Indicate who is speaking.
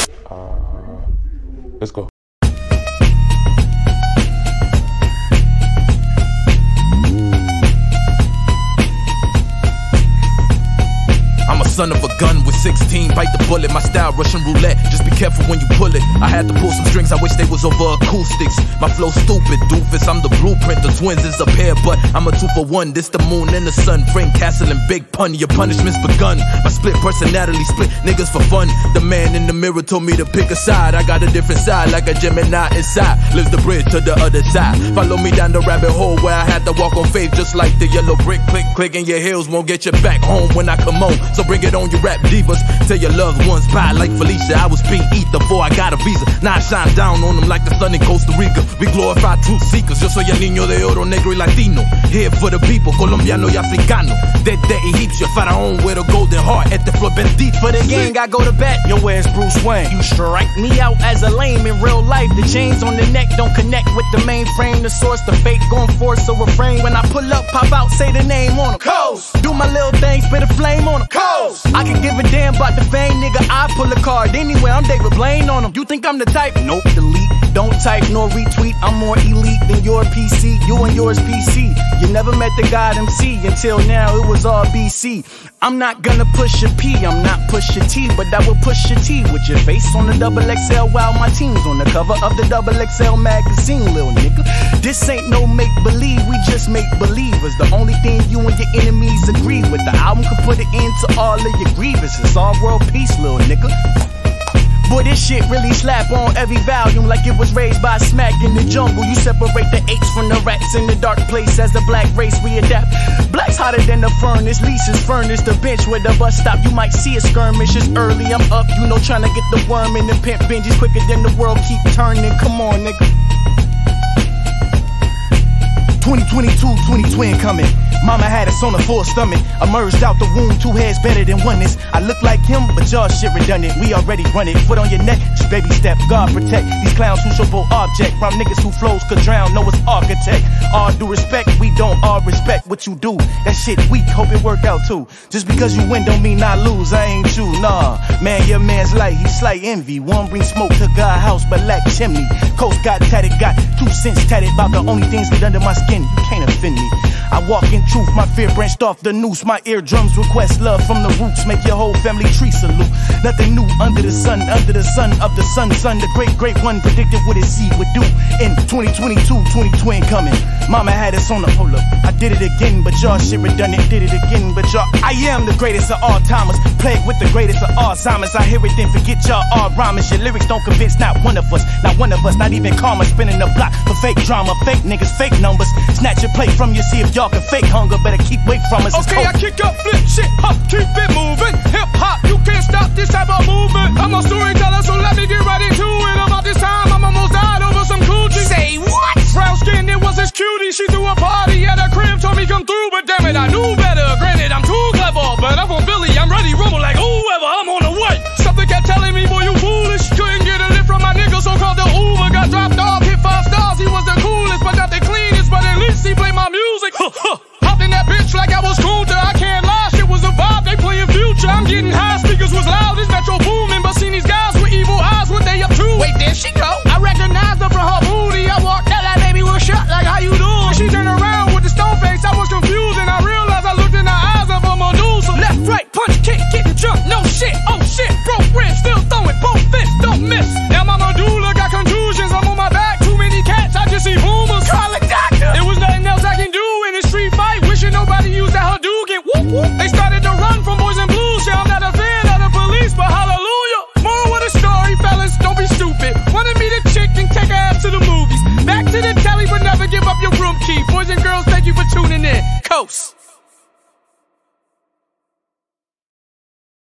Speaker 1: Let's go.
Speaker 2: I'm a son of a gun with 16, bite the bullet, my style Russian roulette, just be careful when you pull it. I had to pull some strings, I wish they was over acoustics. My flow stupid, doofus, I'm the blueprint, the twins is a pair, but I'm a 2 for 1. This the moon and the sun, frame castle and big pun, your punishment's begun. My split personality, split niggas for fun. The man in the mirror told me to pick a side, I got a different side, like a Gemini inside, lives the bridge to the other side. Follow me down the rabbit hole where I had to walk on faith, just like the yellow brick, click, click, and your heels won't get you back home when I come home. So bring it on, you rap divas. Tell your loved ones bye like Felicia. I was being ether before I got a visa. Now I shine down on them like the sun in Costa Rica. We glorify truth seekers. Yo soy el niño de oro, negro y latino. Here for the people, colombiano y africano. Dead Egipcio, faraón with a golden heart at the floor bendito.
Speaker 3: For the gang, I go to bat. Yo, where's Bruce Wayne? You strike me out as a lame in real life. The chains on the neck don't connect with the mainframe. The source, the fake gon' force a refrain. When I pull up, pop out, say the name on them. Coast. Do my little thing, spit a flame on them. Coast. I can give a damn about the fame, nigga. I pull a card anywhere. I'm David Blaine on them. You think I'm the type? Nope, delete. Don't type nor retweet. I'm more elite than your PC. You and yours PC. You never met the God MC. Until now, it was all BC. I'm not gonna push a P. I'm not push a T, but I will push a T with your face on the XXL while my team's on the cover of the XXL magazine, little nigga. This ain't no make believe. We just make believers. The only thing you and your enemies agree with. The album could put an end to all of your grievances. All world peace, little nigga. Boy, this shit really slap on every volume like it was raised by smack in the jungle. You separate the apes from the rats in the dark place as the black race we adapt. Black's hotter than the furnace, Lisa's furnace, the bench where the bus stop. You might see a skirmish, it's early, I'm up, you know, trying to get the worm in the pimp binges quicker than the world keep turning. Come on, nigga. 2022, 2020 coming. Mama had us on a full stomach. Emerged out the womb, 2 heads better than oneness. I look like him, but y'all shit redundant. We already run it. Foot on your neck, just baby step. God protect these clowns who show both object. From niggas who flows could drown, know it's architect. All due respect, we don't all respect what you do. That shit weak, hope it work out too. Just because you win don't mean I lose, I ain't you, nah. Man, your man's light, he slight envy. One bring smoke to God house, but lack chimney. Coast got tatted, got 2 cents tatted. About the only things that under my skin, you can't offend me. I walk in truth, my fear branched off the noose. My eardrums request love from the roots. Make your whole family tree salute. Nothing new under the sun of the son. The great one predicted what his seed would do. In 2022, 2020 coming. Mama had us on the hold up. I did it again, but y'all shit redundant. Did it again, but y'all. I am the greatest of all timers. Plagued with the greatest of Alzheimer's. I hear it then forget y'all all rhymers. Your lyrics don't convince not one of us. Not one of us, not even karma. Spinning the block for fake drama. Fake niggas, fake numbers. Snatch your plate from you, see if y'all can fake hunger. Better keep away from us.
Speaker 4: Okay, I kick up, flip shit, hop, keep it moving. Hip hop, you can't stop this type of movement. I'm a storyteller, so let me get right into it. About this time, I'm almost died over some coochie. Say what? Brown skin, it was this cutie. She threw a party at her crib, told me come through, but damn it, I knew better. Granted, I'm too clever, but I'm from Billy, I'm ready, rumble like whoever. I'm on the way. Something kept telling me, boy, you foolish. Couldn't get a lift from my nigga, so called the Uber. Got dropped off, hit 5 stars. He was the coolest, but not the cleanest. But at least he played my music. Hopped in that bitch like I was Contra. I can't lie, shit was a vibe. They playing Future. I'm getting high, speakers was loud. This metro booming, but seen these guys with evil eyes. What they up to? Wait, there she go. I recognized her from her booty. I walked out like, baby, what's up? Like, how you doing? She turned around with the stone face. I was confused and I realized I looked in the eyes of a Medusa. Left, right, punch, kick, getting jumped. No shit, oh shit, broke ribs, still throwing both fists, don't miss. Now my medulla got contusions. I'm on my back, too many cats. I just see boomers. Call a doctor. It was nothing else I can do in a street fight. Wishing nobody used that Hadouken. Whoop whoop. They started to run from boys in blue. Yeah, I'm not a fan of the police, but hallelujah. Moral of the story, fellas, don't be stupid. Wanted me to chick and take her ass to the movies. Back to the telly, but never give up your room key. Boys and girls, thank you for tuning in. Coast.